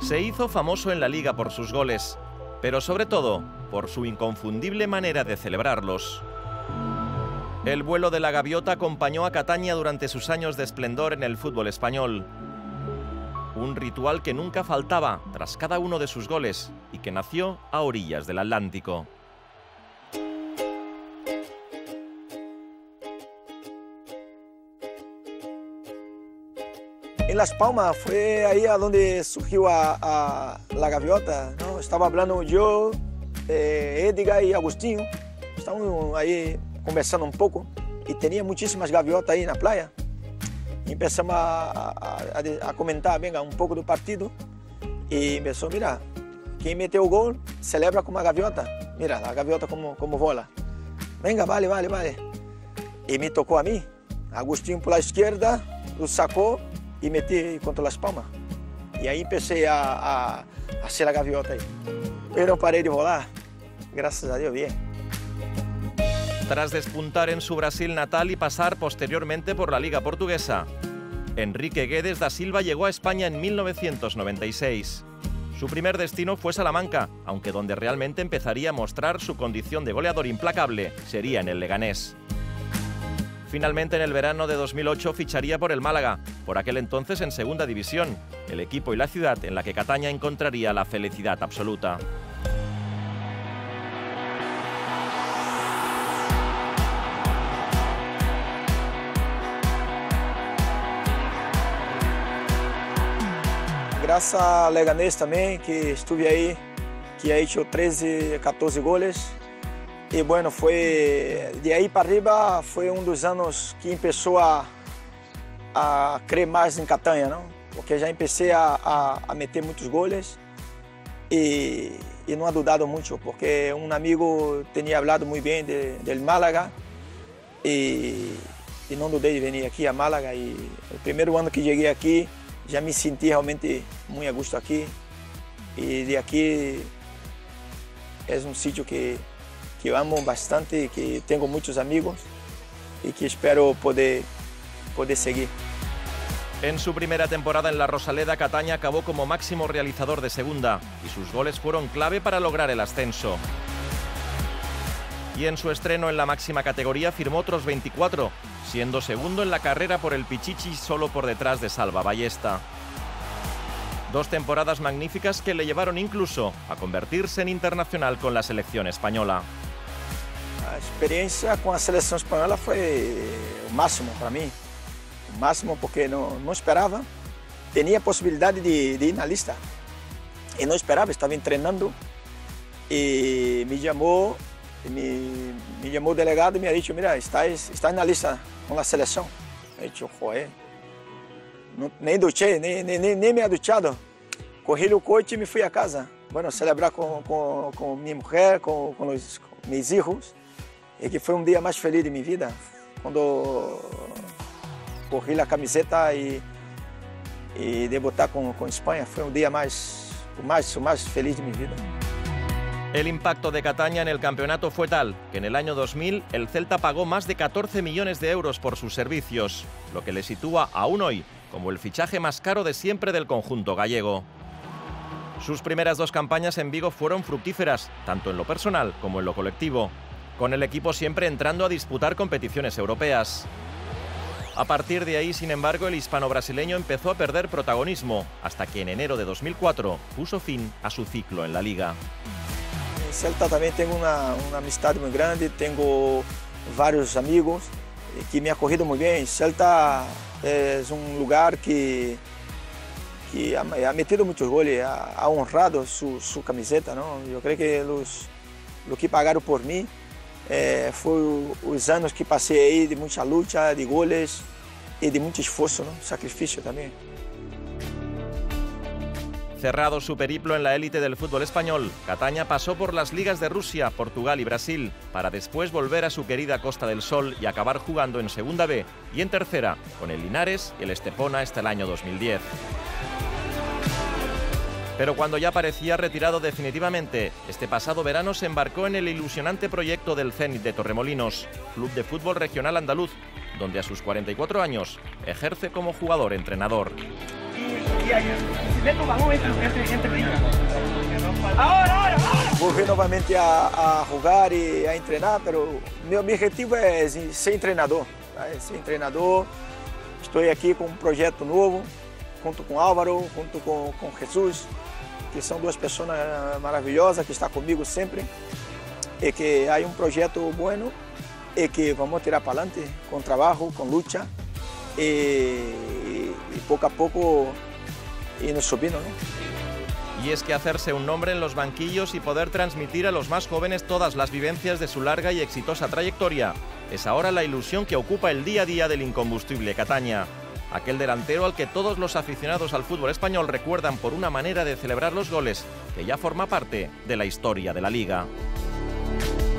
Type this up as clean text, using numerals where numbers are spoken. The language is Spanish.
Se hizo famoso en la Liga por sus goles, pero sobre todo por su inconfundible manera de celebrarlos. El vuelo de la gaviota acompañó a Cataña durante sus años de esplendor en el fútbol español. Un ritual que nunca faltaba tras cada uno de sus goles y que nació a orillas del Atlántico. En Las Palmas fue ahí a donde surgió la gaviota, ¿no? Estaba hablando yo, Edgar y Agustín, estábamos ahí conversando un poco y tenía muchísimas gaviotas ahí en la playa. Y empezamos a comentar, venga, un poco del partido y empezó, mira, quien metió el gol celebra como una gaviota, mira, la gaviota como vola. Venga, vale. Y me tocó a mí, Agustín por la izquierda, lo sacó y metí contra Las Palmas. Y ahí empecé a hacer la gaviota ahí. Pero no paré de volar, gracias a Dios, bien. Tras despuntar en su Brasil natal y pasar posteriormente por la Liga Portuguesa, Enrique Guedes da Silva llegó a España en 1996. Su primer destino fue Salamanca, aunque donde realmente empezaría a mostrar su condición de goleador implacable sería en el Leganés. Finalmente, en el verano de 2008 ficharía por el Málaga, por aquel entonces en Segunda División, el equipo y la ciudad en la que Cataña encontraría la felicidad absoluta. Gracias a Leganés también, que estuve ahí, que ha hecho 13, 14 goles. Y bueno, fue de ahí para arriba, fue uno de los años que empezó a creer más en Cataña, ¿no? Porque ya empecé a meter muchos goles y no ha dudado mucho, porque un amigo tenía hablado muy bien del Málaga y no dudé de venir aquí a Málaga. Y el primer año que llegué aquí, ya me sentí realmente muy a gusto aquí, y de aquí es un sitio que amo bastante, que tengo muchos amigos y que espero poder seguir. En su primera temporada en la Rosaleda, Cataña acabó como máximo realizador de segunda y sus goles fueron clave para lograr el ascenso. Y en su estreno en la máxima categoría firmó otros 24, siendo segundo en la carrera por el Pichichi solo por detrás de Salva Ballesta. 2 temporadas magníficas que le llevaron incluso a convertirse en internacional con la selección española. La experiencia con la selección española fue el máximo para mí. El máximo porque no esperaba. Tenía posibilidad de ir en la lista. Y no esperaba, estaba entrenando. Y me llamó el delegado y me ha dicho, mira, está en la lista con la selección. He dicho, joder, nem duché, nem me ha duchado. Cogí el coche y me fui a casa. Bueno, celebrar con mi mujer, con mis hijos. Y que fue un día más feliz de mi vida. Cuando cogí la camiseta y debutar con España, fue un día más feliz de mi vida. El impacto de Cataña en el campeonato fue tal que en el año 2000 el Celta pagó más de 14 millones de euros por sus servicios, lo que le sitúa aún hoy como el fichaje más caro de siempre del conjunto gallego. Sus primeras 2 campañas en Vigo fueron fructíferas, tanto en lo personal como en lo colectivo, con el equipo siempre entrando a disputar competiciones europeas. A partir de ahí, sin embargo, el hispano-brasileño empezó a perder protagonismo, hasta que en enero de 2004 puso fin a su ciclo en la Liga. En Celta también tengo una amistad muy grande, tengo varios amigos que me han acogido muy bien. Celta es un lugar que ha metido muchos goles, ha honrado su camiseta, ¿no? Yo creo que lo que pagaron por mí fue los años que pasé ahí de mucha lucha, de goles y de mucho esfuerzo, ¿no? Sacrificio también. Cerrado su periplo en la élite del fútbol español, Cataña pasó por las ligas de Rusia, Portugal y Brasil, para después volver a su querida Costa del Sol y acabar jugando en Segunda B y en Tercera, con el Linares y el Estepona hasta el año 2010. Pero cuando ya parecía retirado definitivamente, este pasado verano se embarcó en el ilusionante proyecto del Zenit de Torremolinos, club de fútbol regional andaluz, donde a sus 44 años ejerce como jugador-entrenador. Volver novamente a jugar e a treinar, pero meu objetivo é ser treinador. Ser treinador. Estou aqui com um projeto novo, junto com Álvaro, junto com Jesus, que são duas pessoas maravilhosas que estão comigo sempre. E que há um projeto bueno e que vamos tirar para adelante com trabalho, com luta e pouco a pouco ir subindo, ¿no? Y es que hacerse un nombre en los banquillos y poder transmitir a los más jóvenes todas las vivencias de su larga y exitosa trayectoria es ahora la ilusión que ocupa el día a día del incombustible Cataña. Aquel delantero al que todos los aficionados al fútbol español recuerdan por una manera de celebrar los goles que ya forma parte de la historia de la Liga.